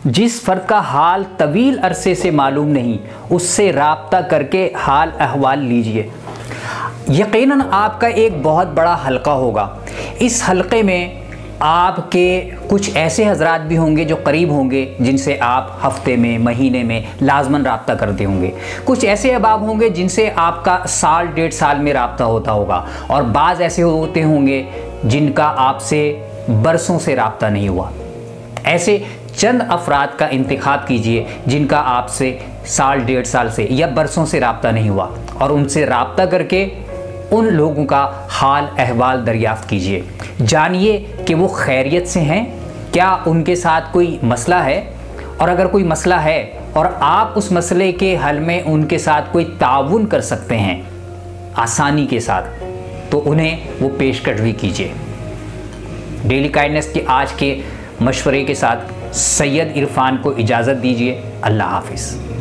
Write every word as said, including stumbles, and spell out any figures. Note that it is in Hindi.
जिस फ़र्द का हाल तवील अरसे से मालूम नहीं, उससे राब्ता करके हाल अहवाल लीजिए। यकीनन आपका एक बहुत बड़ा हलका होगा। इस हलके में आपके कुछ ऐसे हजरात भी होंगे जो करीब होंगे, जिनसे आप हफ्ते में, महीने में लाजमन राब्ता करते होंगे। कुछ ऐसे अहबाब होंगे जिनसे आपका साल डेढ़ साल में राब्ता होता होगा, और बाज़ ऐसे होते होंगे जिनका आपसे बरसों से राब्ता नहीं हुआ। ऐसे चंद अफराद का इंतखाब कीजिए जिनका आपसे साल डेढ़ साल से या बरसों से राब्ता नहीं हुआ, और उनसे राब्ता करके उन लोगों का हाल अहवाल दरियाफ़्त कीजिए। जानिए कि वो खैरियत से हैं, क्या उनके साथ कोई मसला है, और अगर कोई मसला है और आप उस मसले के हल में उनके साथ कोई ताउन कर सकते हैं आसानी के साथ, तो उन्हें वो पेशकश भी कीजिए। डेली काइंडनेस के आज के मशवरे के साथ सैयद इरफान को इजाज़त दीजिए। अल्लाह हाफिज़।